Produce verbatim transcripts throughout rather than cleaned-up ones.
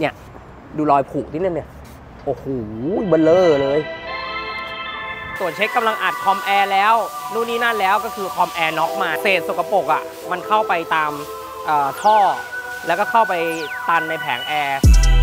เนี่ยดูรอยผุที่นั่นเนี่ยโอ้โหเบลเลอร์เลยตรวจเช็คกำลังอัดคอมแอร์แล้วนู่นนี่นั่นแล้วก็คือคอมแอร์น็อกมาเศษสกปรกอ่ะมันเข้าไปตามท่อแล้วก็เข้าไปตันในแผงแอร์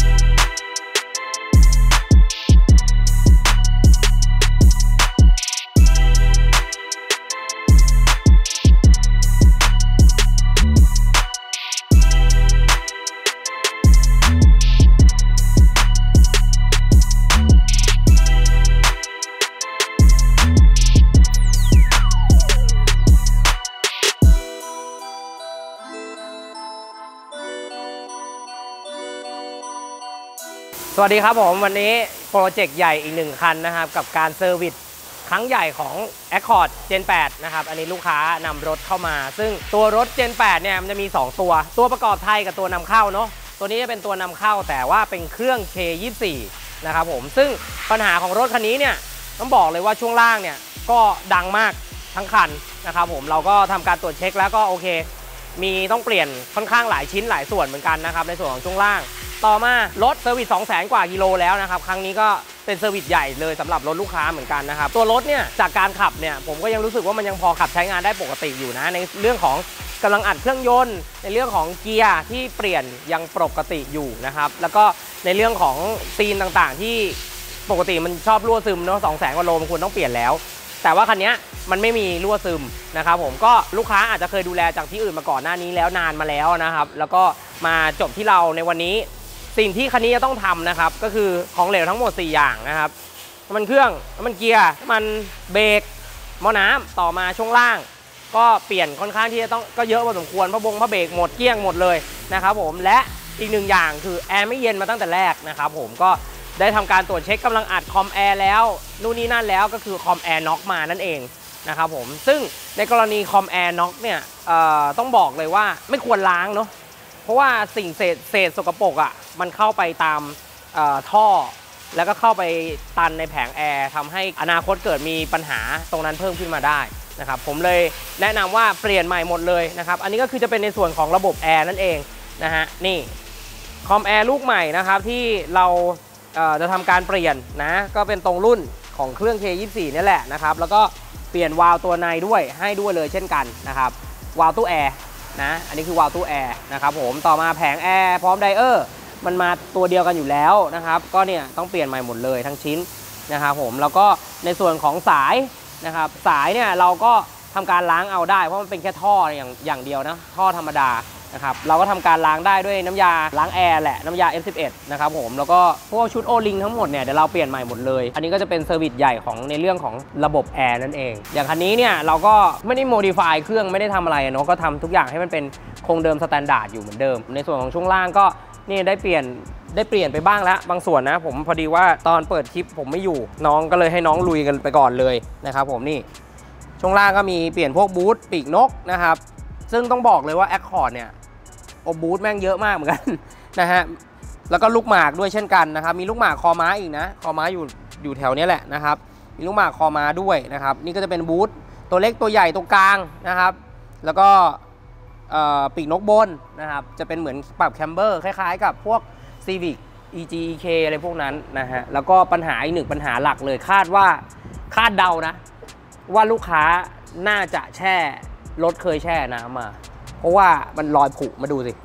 สวัสดีครับผมวันนี้โปรเจกต์ใหญ่อีกหนึ่งคันนะครับกับการเซอร์วิสครั้งใหญ่ของ Accord เจน แปด นะครับอันนี้ลูกค้านำรถเข้ามาซึ่งตัวรถ เจน แปด เนี่ยมันจะมีสองตัวตัวประกอบไทยกับตัวนำเข้าเนาะตัวนี้จะเป็นตัวนำเข้าแต่ว่าเป็นเครื่อง เค ยี่สิบสี่ นะครับผมซึ่งปัญหาของรถคันนี้เนี่ยต้องบอกเลยว่าช่วงล่างเนี่ยก็ดังมากทั้งคันนะครับผมเราก็ทำการตรวจเช็คแล้วก็โอเคมีต้องเปลี่ยนค่อนข้างหลายชิ้นหลายส่วนเหมือนกันนะครับในส่วนของช่วงล่างต่อมารถเซอร์วิส สองแสน กว่ากิโลแล้วนะครับครั้งนี้ก็เป็นเซอร์วิสใหญ่เลยสำหรับรถลูกค้าเหมือนกันนะครับตัวรถเนี่ยจากการขับเนี่ยผมก็ยังรู้สึกว่ามันยังพอขับใช้งานได้ปกติอยู่นะในเรื่องของกำลังอัดเครื่องยนต์ในเรื่องของเกียร์ที่เปลี่ยนยังปกติอยู่นะครับแล้วก็ในเรื่องของซีนต่างๆที่ปกติมันชอบรั่วซึมเนาะ สองแสน กว่าโลมันควรต้องเปลี่ยนแล้วแต่ว่าคันนี้มันไม่มีรั่วซึมนะครับผมก็ลูกค้าอาจจะเคยดูแลจากที่อื่นมาก่อนหน้านี้แล้วนานมาแล้วนะครับแล้วก็มาจบที่เราในวันนี้สิ่งที่คันนี้จะต้องทำนะครับก็คือของเหลวทั้งหมดสี่อย่างนะครับน้ำมันเครื่องน้ำมันเกียร์น้ำมันเบรกหม้อน้ำต่อมาช่วงล่างก็เปลี่ยนค่อนข้างที่จะต้องก็เยอะพอสมควรพระบงพระเบรกหมดเกลี้ยงหมดเลยนะครับผมและอีกหนึ่งอย่างคือแอร์ไม่เย็นมาตั้งแต่แรกนะครับผมก็ได้ทำการตรวจเช็คกำลังอัดคอมแอร์แล้วนู่นนี่นั่นแล้วก็คือคอมแอร์น็อกมานั่นเองนะครับผมซึ่งในกรณีคอมแอร์น็อกเนี่ยต้องบอกเลยว่าไม่ควรล้างเนาะเพราะว่าสิ่งเศษเศษสกปรกอ่ะมันเข้าไปตามท่อแล้วก็เข้าไปตันในแผงแอร์ทำให้อนาคตเกิดมีปัญหาตรงนั้นเพิ่มขึ้นมาได้นะครับผมเลยแนะนำว่าเปลี่ยนใหม่หมดเลยนะครับอันนี้ก็คือจะเป็นในส่วนของระบบแอร์นั่นเองนะฮะนี่คอมแอร์ลูกใหม่นะครับที่เราจะทำการเปลี่ยนนะก็เป็นตรงรุ่นของเครื่อง เค ยี่สิบสี่ นี่แหละนะครับแล้วก็เปลี่ยนวาล์วตัวในด้วยให้ด้วยเลยเช่นกันนะครับวาล์วตู้แอร์นะอันนี้คือวาล์วตู้แอร์นะครับผมต่อมาแผงแอร์พร้อมไดเออร์มันมาตัวเดียวกันอยู่แล้วนะครับก็เนี่ยต้องเปลี่ยนใหม่หมดเลยทั้งชิ้นนะครับผมแล้วก็ในส่วนของสายนะครับสายเนี่ยเราก็ทำการล้างเอาได้เพราะมันเป็นแค่ท่ออย่างอย่างเดียวนะท่อธรรมดานะครับเราก็ทำการล้างได้ด้วยน้ำยาล้างแอร์แหละน้ำยา เอฟ สิบเอ็ด นะครับผมแล้วก็พวกชุดโอลิงทั้งหมดเนี่ยเดี๋ยวเราเปลี่ยนใหม่หมดเลยอันนี้ก็จะเป็นเซอร์วิสใหญ่ของในเรื่องของระบบแอร์นั่นเองอย่างคันนี้เนี่ยเราก็ไม่ได้โมดิฟายเครื่องไม่ได้ทำอะไรเนาะก็ทำทุกอย่างให้มันเป็นคงเดิมสแตนดาร์ดอยู่เหมือนเดิมในส่วนของช่วงล่างก็นี่ได้เปลี่ยนได้เปลี่ยนไปบ้างแล้วบางส่วนนะผมพอดีว่าตอนเปิดคลิปผมไม่อยู่น้องก็เลยให้น้องลุยกันไปก่อนเลยนะครับผมนี่ช่วงล่างก็มีเปลี่ยนพวกบูทปีกนกนะครับซึ่งต้องบอกเลยว่า Accord เนี่ยโอบูทแม่งเยอะมากเหมือนกันนะฮะแล้วก็ลูกหมากด้วยเช่นกันนะครับมีลูกหมากคอม้าอีกนะคอม้าอยู่อยู่แถวนี้แหละนะครับมีลูกหมากคอม้าด้วยนะครับนี่ก็จะเป็นบูทตัวเล็กตัวใหญ่ตรงกลางนะครับแล้วก็ปีกนกบนนะครับจะเป็นเหมือนปรับแคมเบอร์คล้ายๆกับพวก Civic อี จี อี เค อะไรพวกนั้นนะฮะแล้วก็ปัญหาอีกหนึ่งปัญหาหลักเลยคาดว่าคาดเดานะว่าลูกค้าน่าจะแช่รถเคยแช่น้ำมาเพราะว่ามันรอยผุมาดูสิ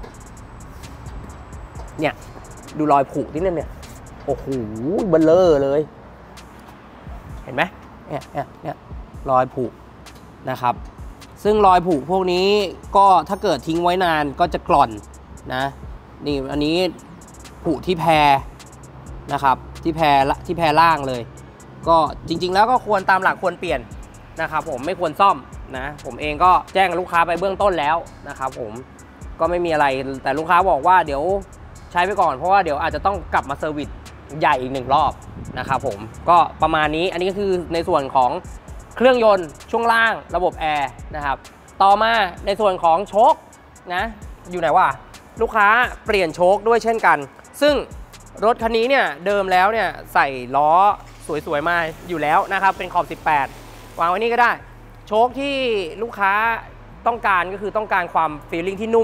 เนี่ยดูรอยผุที่นั่นเนี่ยโอ้โหเบลเลอร์เลยเห็นไหมเนี่ยเนี่ยเนี่ยรอยผุนะครับซึ่งรอยผุพวกนี้ก็ถ้าเกิดทิ้งไว้นานก็จะกร่อนนะนี่อันนี้ผุที่แพรนะครับที่แพรที่แพรล่างเลยก็จริงๆแล้วก็ควรตามหลักควรเปลี่ยนนะครับผมไม่ควรซ่อมนะผมเองก็แจ้งลูกค้าไปเบื้องต้นแล้วนะครับผมก็ไม่มีอะไรแต่ลูกค้าบอกว่าเดี๋ยวใช้ไปก่อนเพราะว่าเดี๋ยวอาจจะต้องกลับมาเซอร์วิสใหญ่อีกหนึ่งรอบนะครับผมก็ประมาณนี้อันนี้ก็คือในส่วนของเครื่องยนต์ช่วงล่างระบบแอร์นะครับต่อมาในส่วนของโชคนะอยู่ไหนวะลูกค้าเปลี่ยนโชคด้วยเช่นกันซึ่งรถคันนี้เนี่ยเดิมแล้วเนี่ยใส่ล้อสวยๆมาอยู่แล้วนะครับเป็นขอบสิบแปดวางไว้นี่ก็ได้โชคที่ลูกค้าต้องการก็คือต้องการความฟีลลิ่งที่นุ่ม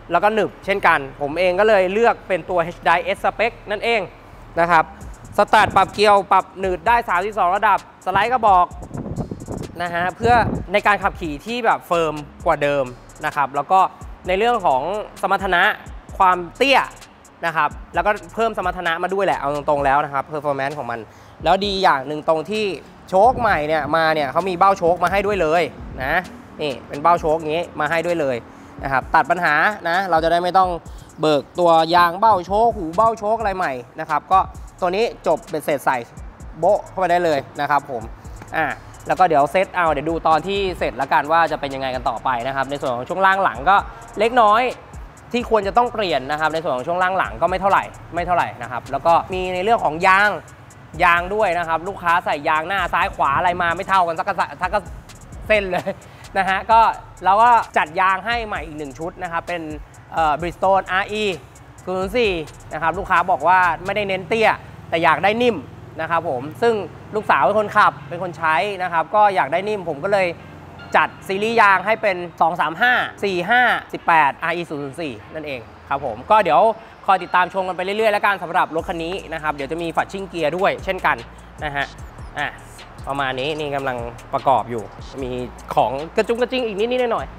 แล้วก็หนึบเช่นกันผมเองก็เลยเลือกเป็นตัว เอช ได S Spec นั่นเองนะครับสตาร์ทปรับเกียวปรับหนืดได้สามสิบสองระดับสไลด์ก็บอกนะฮะเพื่อในการขับขี่ที่แบบเฟิร์มกว่าเดิมนะครับแล้วก็ในเรื่องของสมรรถนะความเตี้ยนะครับแล้วก็เพิ่มสมรรถนะมาด้วยแหละเอาตรงๆแล้วนะครับเพอร์ฟอร์แมนซ์ของมันแล้วดีอย่างหนึ่งตรงที่โชคใหม่เนี่ยมาเนี่ยเขามีเบ้าโชคมาให้ด้วยเลยนะนี่เป็นเบ้าโชคอย่างนี้มาให้ด้วยเลยนะครับตัดปัญหานะเราจะได้ไม่ต้องเบิกตัวยางเบ้าโชคหูเบ้าโชคอะไรใหม่นะครับก็ตัวนี้จบเป็นเศษใส่โบ๊ะเข้าไปได้เลยนะครับผมอ่าแล้วก็เดี๋ยวเซตเอาเดี๋ยวดูตอนที่เสร็จแล้วกันว่าจะเป็นยังไงกันต่อไปนะครับในส่วนของช่วงล่างหลังก็เล็กน้อยที่ควรจะต้องเปลี่ยนนะครับในส่วนของช่วงล่างหลังก็ไม่เท่าไหร่ไม่เท่าไหร่นะครับแล้วก็มีในเรื่องของยางยางด้วยนะครับลูกค้าใส่ยางหน้าซ้ายขวาอะไรมาไม่เท่ากันสักทักก็เส้นเลยนะฮะก็เราก็จัดยางให้ใหม่อีกหนึ่งชุดนะครับเป็นเอ่อ Bridgestone อาร์ อี ศูนย์ ศูนย์ สี่นะครับลูกค้าบอกว่าไม่ได้เน้นเตี้ยแต่อยากได้นิ่มนะครับผมซึ่งลูกสาวเป็นคนขับเป็นคนใช้นะครับก็อยากได้นิ่มผมก็เลยจัดซีรีส์ยางให้เป็นสอง สาม ห้า สี่ ห้า สิบแปด อาร์ อี ศูนย์ ศูนย์ สี่นั่นเองครับผมก็เดี๋ยวคอยติดตามชมกันไปเรื่อยๆแล้วกันสำหรับรถคันนี้นะครับเดี๋ยวจะมีฝัดชิ่งเกียร์ด้วยเช่นกันนะฮะอ่ะประมาณนี้นี่กำลังประกอบอยู่มีของกระจุงกระจิ้งอีกนิดๆหน่อยๆ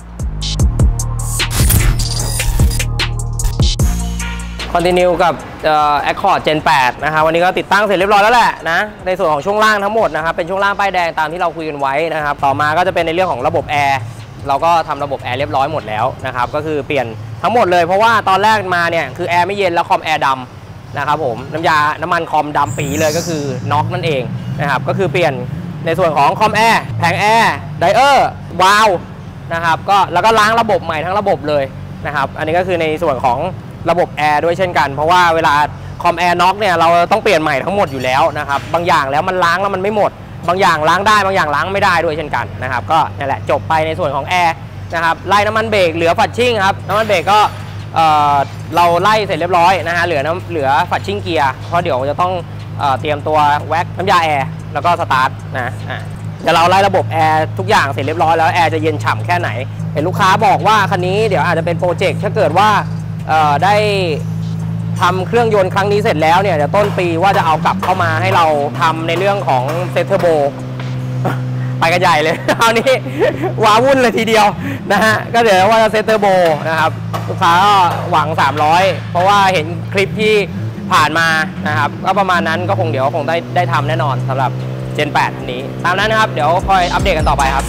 คอนติเนียกับ Accord Gen แปดนะครับวันนี้ก็ติดตั้งเสร็จเรียบร้อยแล้วแหละนะในส่วนของช่วงล่างทั้งหมดนะครับเป็นช่วงล่างป้ายแดงตามที่เราคุยกันไว้นะครับต่อมาก็จะเป็นในเรื่องของระบบแอร์เราก็ทำระบบแอร์เรียบร้อยหมดแล้วนะครับก็คือเปลี่ยนทั้งหมดเลยเพราะว่าตอนแรกมาเนี่ยคือแอร์ไม่เย็นแล้วคอมแอร์ดำนะครับผมน้ำยาน้ำมันคอมดำปีเลยก็คือน็อกนั่นเองนะครับก็คือเปลี่ยนในส่วนของคอมแอร์แผงแอร์ไดเออร์วาล์วนะครับก็แล้วก็ล้างระบบใหม่ทั้งระบบเลยนะครับอันนี้ก็คือในส่วนของระบบแอร์ด้วยเช่นกันเพราะว่าเวลาคอมแอร์น็อกเนี่ยเราต้องเปลี่ยนใหม่ทั้งหมดอยู่แล้วนะครับบางอย่างแล้วมันล้างแล้วมันไม่หมดบางอย่างล้างได้บางอย่างล้างไม่ได้ด้วยเช่นกันนะครับก็นี่แหละจบไปในส่วนของแอร์นะครับไล่น้ำมันเบรกเหลือฝัดชิ่งครับน้ำมันเบรกก็เอ่อเราไล่เสร็จเรียบร้อยนะฮะเหลือน้ำเหลือฝัดชิ่งเกียร์เพราะเดี๋ยวจะต้องเอ่อเตรียมตัวแว็กน้ำยาแอร์แล้วก็สตาร์ทนะอ่ะเดี๋ยวเราไล่ระบบแอร์ทุกอย่างเสร็จเรียบร้อยแล้วแอร์จะเย็นฉ่ำแค่ไหนเห็นลูกค้าบอกว่าคันนี้เดี๋ยวอาจจะเป็นโปรเจกต์ถ้าเกิดว่าได้ทำเครื่องยนต์ครั้งนี้เสร็จแล้วเนี่ยเดี๋ยวต้นปีว่าจะเอากลับเข้ามาให้เราทำในเรื่องของเซตเทอร์โบไปกันใหญ่เลยคราวนี้ว้าวุ่นเลยทีเดียวนะฮะก็เดี๋ยวว่าจะเซตเทอร์โบนะครับลูกค้าก็หวังสามร้อยเพราะว่าเห็นคลิปที่ผ่านมานะครับก็ประมาณนั้นก็คงเดี๋ยวคงได้ได้ทำแน่นอนสำหรับ Gen แปดนี้ตามนั้นนะครับเดี๋ยวคอยอัปเดตกันต่อไปครับ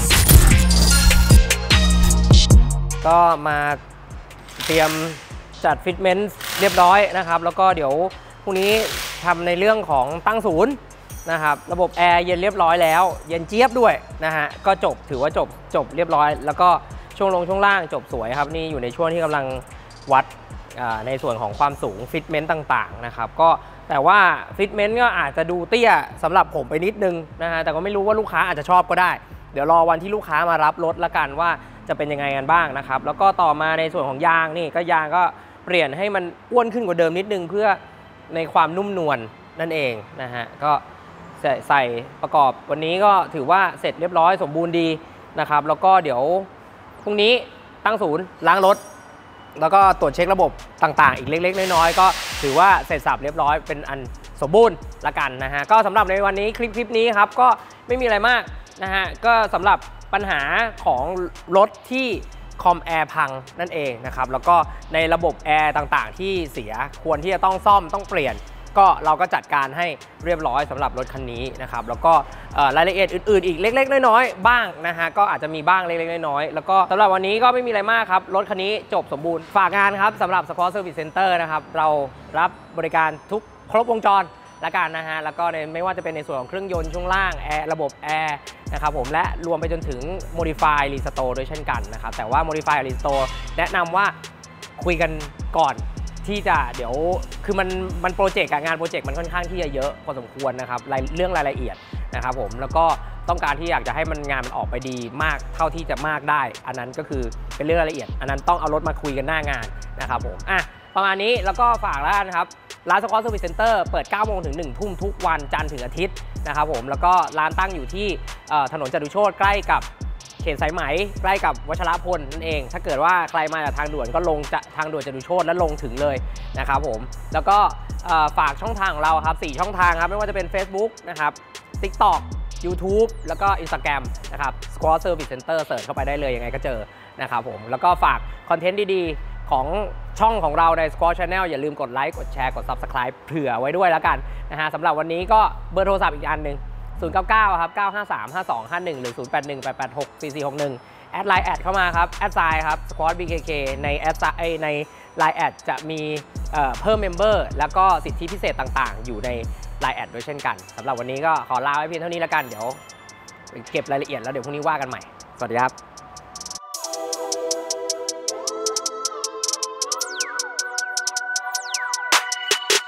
ก็มาเตรียมจัดฟิตเมนต์เรียบร้อยนะครับแล้วก็เดี๋ยวพรุ่งนี้ทำในเรื่องของตั้งศูนย์นะครับระบบแอร์เย็นเรียบร้อยแล้วเย็นเจี๊ยบด้วยนะฮะก็จบถือว่าจบจบเรียบร้อยแล้วก็ช่วงลงช่วงล่างจบสวยครับนี่อยู่ในช่วงที่กำลังวัดในส่วนของความสูงฟิตเมนต์ต่างๆนะครับก็แต่ว่าฟิตเมนต์ก็อาจจะดูเตี้ยสำหรับผมไปนิดนึงนะฮะแต่ก็ไม่รู้ว่าลูกค้าอาจจะชอบก็ได้เดี๋ยวรอวันที่ลูกค้ามารับรถละกันว่าจะเป็นยังไงกันบ้างนะครับแล้วก็ต่อมาในส่วนของยางนี่ก็ยางก็เปลี่ยนให้มันอ้วนขึ้นกว่าเดิมนิดนึงเพื่อในความนุ่มนวล นั่นเองนะฮะก็ใส่ประกอบวันนี้ก็ถือว่าเสร็จเรียบร้อยสมบูรณ์ดีนะครับแล้วก็เดี๋ยวพรุ่งนี้ตั้งศูนย์ล้างรถแล้วก็ตรวจเช็คระบบต่างๆอีกเล็กๆน้อยๆก็ถือว่าเสร็จสับเรียบร้อยเป็นอันสมบูรณ์ละกันนะฮะก็สำหรับในวันนี้คลิปคลิปนี้ครับก็ไม่มีอะไรมากนะฮะก็สำหรับปัญหาของรถที่คอมแอร์พังนั่นเองนะครับแล้วก็ในระบบแอร์ต่างๆที่เสียควรที่จะต้องซ่อมต้องเปลี่ยนก็เราก็จัดการให้เรียบร้อยสำหรับรถคันนี้นะครับแล้วก็รายละเอียดอื่นๆอีกเล็กๆน้อยๆบ้างนะฮะก็อาจจะมีบ้างเล็กๆน้อยๆแล้วก็สำหรับวันนี้ก็ไม่มีอะไรมากครับรถคันนี้จบสมบูรณ์ฝากงานครับสำหรับ Squad Service Center นะครับเรารับบริการทุกครบวงจรละกันนะฮะแล้วก็ในไม่ว่าจะเป็นในส่วนของเครื่องยนต์ช่วงล่างแอร์ระบบแอร์นะครับผมและรวมไปจนถึง Modify Restore ด้วยเช่นกันนะครับแต่ว่า Modify Restore แนะนำว่าคุยกันก่อนที่จะเดี๋ยวคือมันมันโปรเจกต์งานโปรเจกต์มันค่อนข้างที่จะเยอะพอสมควรนะครับเรื่องรายละเอียดนะครับผมแล้วก็ต้องการที่อยากจะให้มันงานมันออกไปดีมากเท่าที่จะมากได้อันนั้นก็คือเป็นเรื่องรายละเอียดอันนั้นต้องเอารถมาคุยกันหน้างานนะครับผมอ่ะประมาณนี้แล้วก็ฝากแล้วกันครับร้าน Squad Service Center เปิดเก้าโมงถึงหนึ่งทุ่มทุกวันจันทร์ถึงอาทิตย์นะครับผมแล้วก็ร้านตั้งอยู่ที่ถนนจตุโชติใกล้กับ เคเขตสายไหมใกล้กับวัชรพลนั่นเองถ้าเกิดว่าใครมาจากทางด่วนก็ลงจะทางด่วนจตุโชติแล้วลงถึงเลยนะครับผมแล้วก็ฝากช่องทางของเราครับสี่ช่องทางครับไม่ว่าจะเป็น Facebook นะครับ TikTok YouTube แล้วก็ Instagram นะครับ Squad Service Center เสิร์ชเข้าไปได้เลยยังไงก็เจอนะครับผมแล้วก็ฝากคอนเทนต์ดีๆของช่องของเราใน Squad Channel อย่าลืมกดไลค์กดแชร์กด Subscribe เผื่อไว้ด้วยแล้วกันนะฮะสำหรับวันนี้ก็เบอร์โทรศัพท์อีกอันหนึ่งศูนย์ เก้า เก้า ครับ เก้า ห้า สาม ห้า สอง ห้า หนึ่ง หรือ ศูนย์ แปด หนึ่ง แปด แปด หก สี่ สี่ หก หนึ่ง แอดไลน์แอดเข้ามาครับแอดไซน์ครับ Squad บี เค เค ในแอดในไลน์แอดจะมีเอ่อเพิ่มเมมเบอร์แล้วก็สิทธิพิเศษต่างๆอยู่ในไลน์แอดด้วยเช่นกันสำหรับวันนี้ก็ขอลาไว้เพียงเท่านี้แล้วกันเดี๋ยวเก็บรายละเอียดแล้วเดี๋ยวพรุ่งนี้ว่ากันใหม่สวัสดีครับ